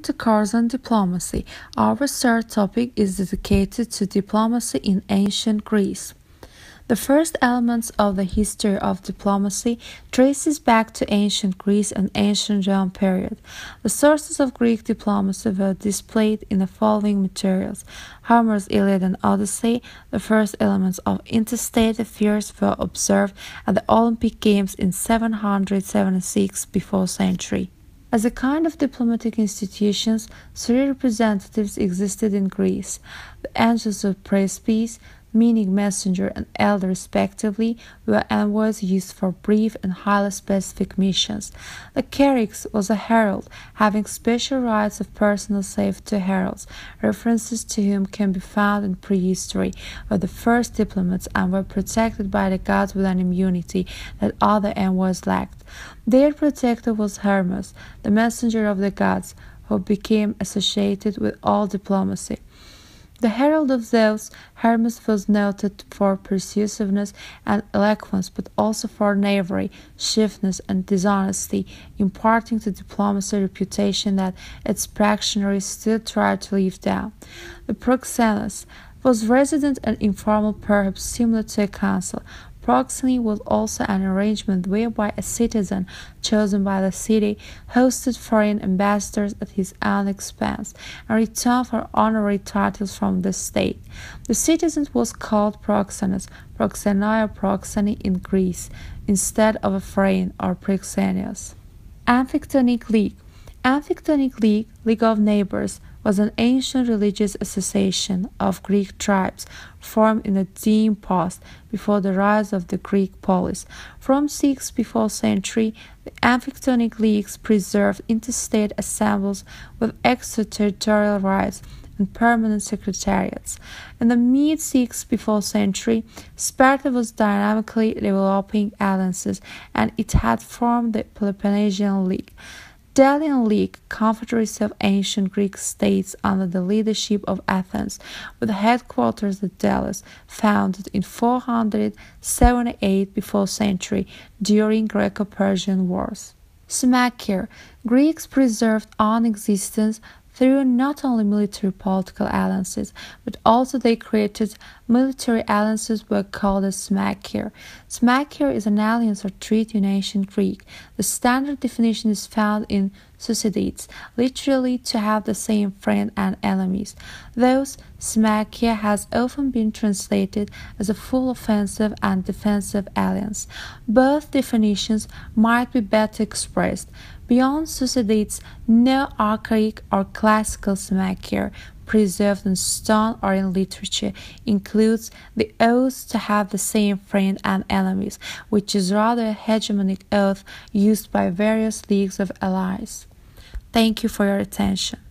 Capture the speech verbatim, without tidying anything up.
to Course on Diplomacy. Our third topic is dedicated to diplomacy in ancient Greece. The first elements of the history of diplomacy traces back to ancient Greece and ancient Rome period. The sources of Greek diplomacy were displayed in the following materials: Homer's Iliad and Odyssey. The first elements of interstate affairs were observed at the Olympic Games in seven hundred seventy-six before century. As a kind of diplomatic institutions, three representatives existed in Greece. The angels of praespies, meaning messenger and elder respectively, were envoys used for brief and highly specific missions. The kerix was a herald, having special rights of personal safety to heralds, references to whom can be found in prehistory, were the first diplomats and were protected by the gods with an immunity that other envoys lacked. Their protector was Hermes, the messenger of the gods, who became associated with all diplomacy. The herald of Zeus, Hermes was noted for persuasiveness and eloquence, but also for knavery, shiftiness, and dishonesty, imparting to diplomacy a reputation that its practitioners still tried to live down. The proxenus was resident and informal, perhaps similar to a council. Proxeny was also an arrangement whereby a citizen chosen by the city hosted foreign ambassadors at his own expense in return for honorary titles from the state. The citizen was called proxenus, proxenia or proxeny in Greece, instead of a foreign or proxenius. Amphictyonic League. Amphictyonic League, League of Neighbors, was an ancient religious association of Greek tribes formed in the Dim Post before the rise of the Greek polis. From sixth before century, the Amphictyonic Leagues preserved interstate assemblies with extraterritorial rights and permanent secretariats. In the mid-sixth before century, Sparta was dynamically developing alliances, and it had formed the Peloponnesian League. Delian League, confederacy of ancient Greek states under the leadership of Athens, with headquarters at Delos, founded in four hundred seventy-eight before century during Greco-Persian wars. Symmachia. Greeks preserved on existence through not only military political alliances, but also they created military alliances were called as symmachia. Symmachia is an alliance or treaty in ancient Greek. The standard definition is found in Thucydides, literally to have the same friend and enemies. Thus, symmachia has often been translated as a full offensive and defensive alliance. Both definitions might be better expressed. Beyond Thucydides, no archaic or classical symmachia preserved in stone or in literature includes the oath to have the same friend and enemies, which is rather a hegemonic oath used by various leagues of allies. Thank you for your attention.